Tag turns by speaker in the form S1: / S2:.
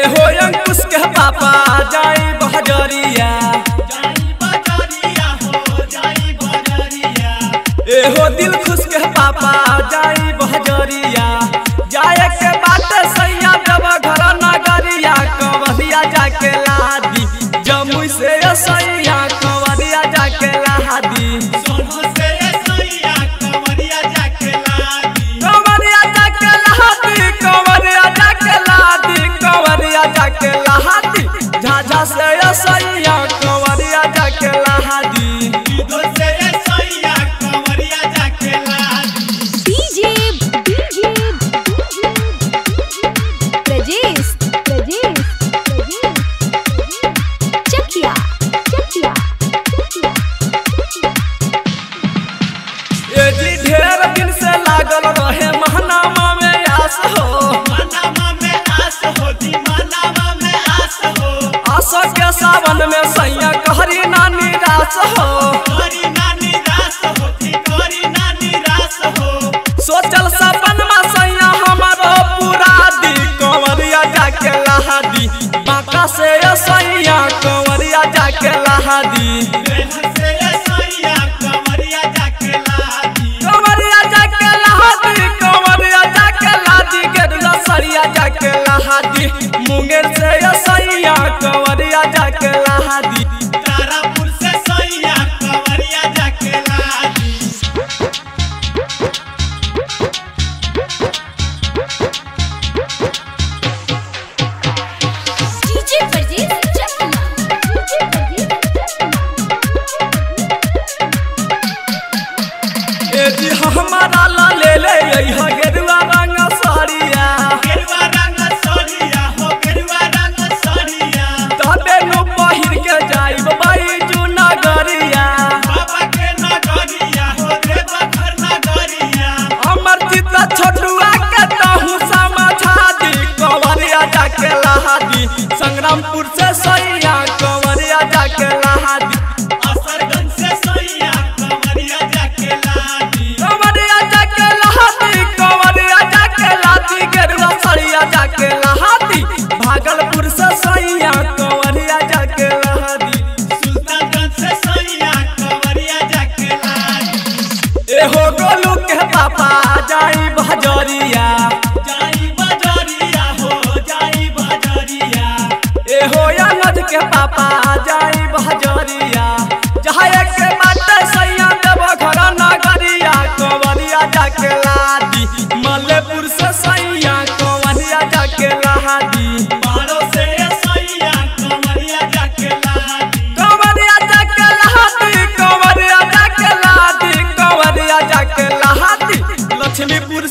S1: हो अंकुश के पापा जाई बहजरिया हो दिल खुश के पापा जाई बहजरिया जाए के बात सैया जब घर नगरिया कंवरिया जाके लादी जमुई से सैया कंवरिया जाके लादी कंवरिया जाके लादी झाझा से सैया कंवरिया जाके लादी ढेर दिन से लागल रहे महनामा में आस हो आशा के सावन में सैया कहरी ना निराश हो सोचल सपन में सैया हमारो पूरा दी कंवरिया जाके लहादी बांका से सैया कंवरिया जाके लहादी मुंगेर से सैया कंवरिया जाके लादी
S2: तारापुर से सैया कंवरिया जाके लादी
S3: डीजे परजीत
S1: ए जी हमारा ला ले ले यही गेरुआ रंग साड़िया पहिर के जाइब बाई जू नगरिया अमर चित छोटुआ के तहु समझा दी कंवरिया जाके लहादी संग्रामपुर से सैया कंवरिया जाके लहादी
S2: असरगंज से सैया कंवरिया जाके लादी
S1: कंवरिया जाके लहादी कंवरिया जाके लादी गेरुआ सड़िया जाके लहादी भागलपुर से सैया कंवरिया जाके लहादी
S2: सुल्तानगंज से सैया कंवरिया जाके लादी
S1: हो गोलू के पापा जाई बहजरिया हो यानज के पापा जाई बहजरिया जहाँ एक बात सैया देव घर नगरिया कंवरिया जाके लादी मल्लेपुर से सैया कंवरिया जाके लादी
S2: बारो से सैया कंवरिया जाके लादी
S1: कंवरिया जाके लादी कंवरिया जाके लादी कंवरिया जाके लादी लक्ष्मीपुर